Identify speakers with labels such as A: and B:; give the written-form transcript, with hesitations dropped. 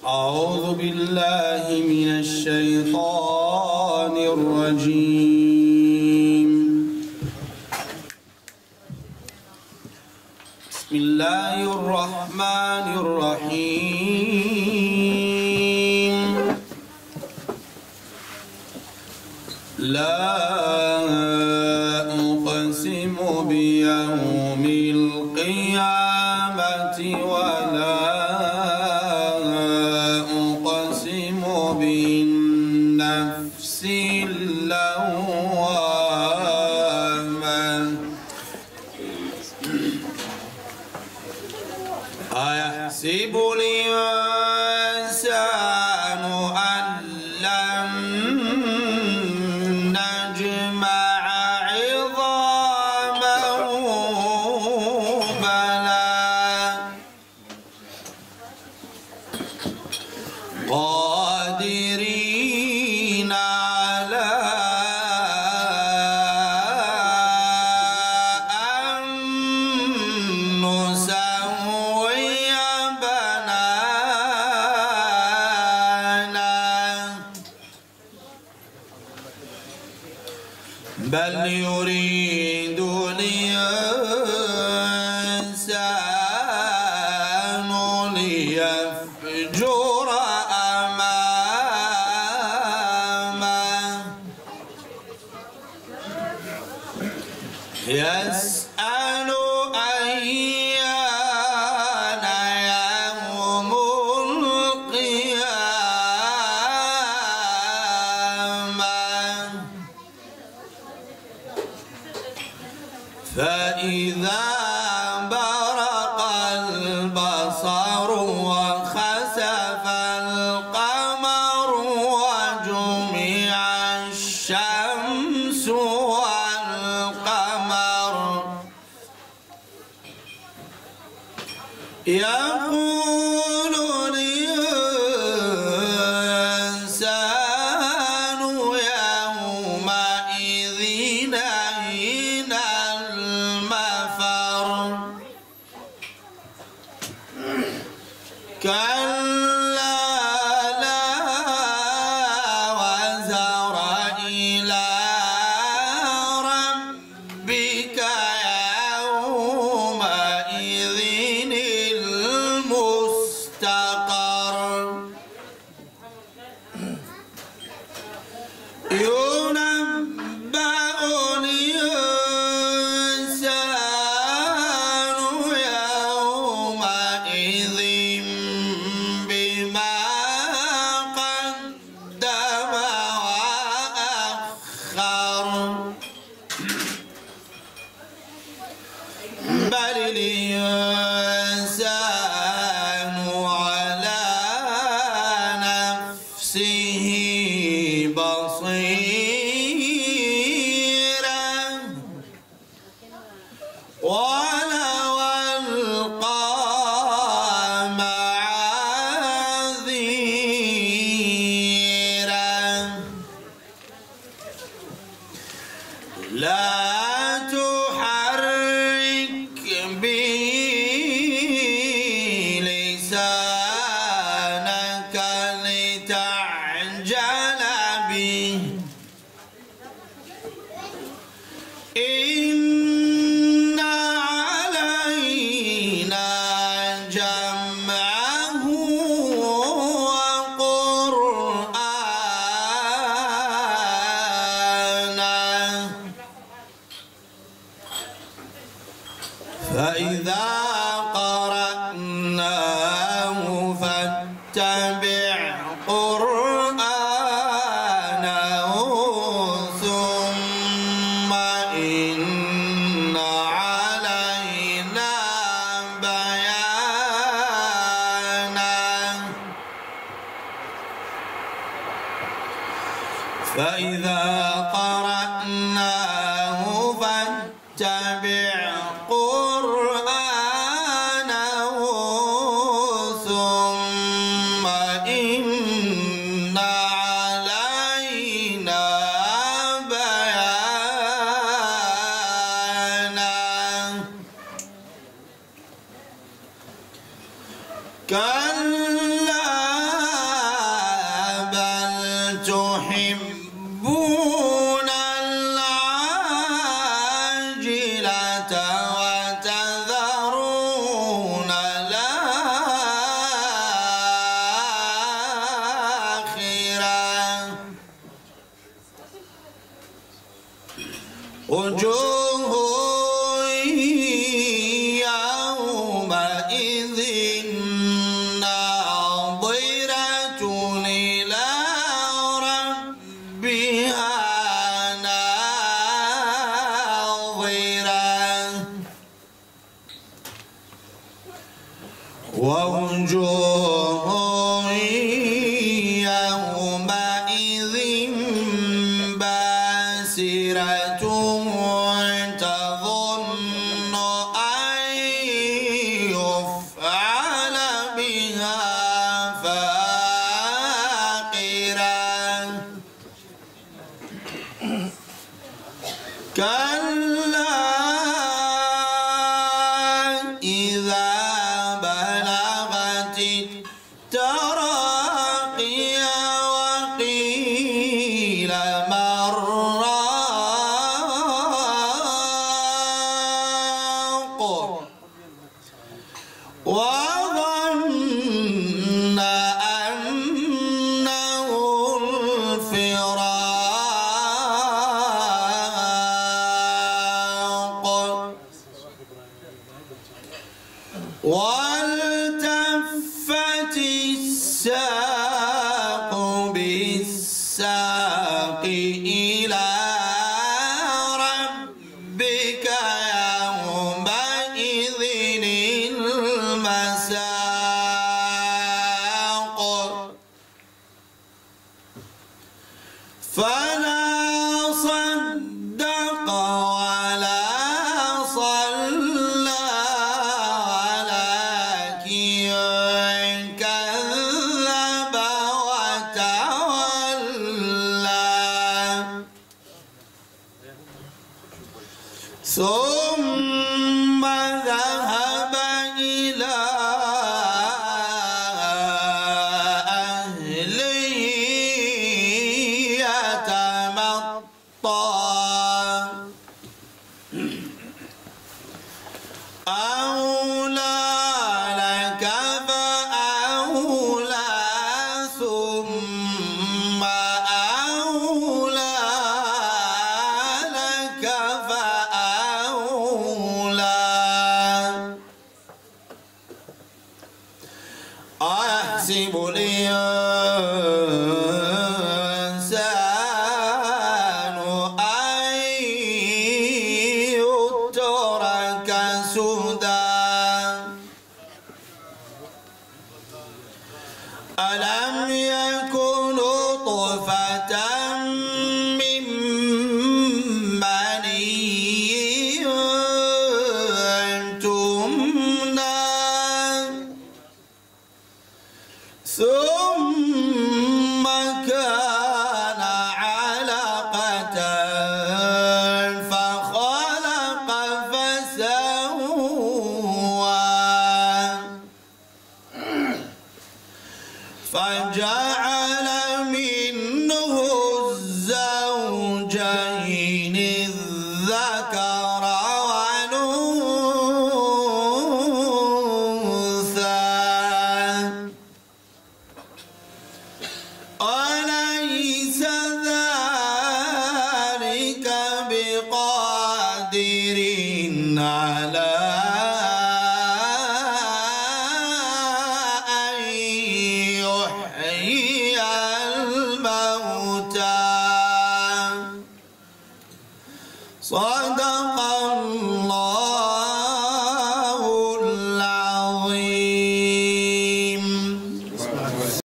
A: أعوذ بالله من الشيطان الرجيم. بسم الله الرحمن الرحيم. لا أقسم بيوم القيامة ولا أقسم بالنفس اللوامة. أيحسب الإنسان أن لن نجمع عظامه بلى قادرين على أن نسوي بنانا بل يريد الإنسان ليفجر أمامه يسأل أيان يوم القيامة فإذا برق البصر وخسف القمر وجمع الشمس والقمر يقول الإنسان يومئذ أين المفر كلا لا وزر إلى ربك يومئذ المستقر ينبأ الإنسان يومئذ بما قدم وأخر بل الإنسان على نفسه بصيرة ولو ألقى معاذيره لا تحرك به لسانك لتعجل به إن علينا جمعه وقرآنه فإذا قرأناه فاتبع قرآنه ثم إن علينا بيانه فإذا قرأناه فاتبع قرآنه ثم إن علينا بيانه كلا تحبون العاجلة وتذرون الآخرة وجوه يومئذ ناظرة إلى ربها ناظرة ووجوه يومئذ باسرة تظن أن يفعل بها فاقرة كلا إذا بلغت التراقي وقيل من راق وظن أنه الفراق والتفت الساق بالساق إلى ربك يومئذ المساق فلا صدق ولا صلى ولكن كذب وتولى ثم ذهب إلى أهله يتمطى أولى لك فأولى ثم أولى لك فأولى أيحسب الإنسان أن يترك سدى ألم يكن نطفة من مني تمنى ثم كان علقة فخلق فسوى فجعل منه الزوجين الذكر والأنثى أليس ذلك بقادر على أن يحيي الموتى صدق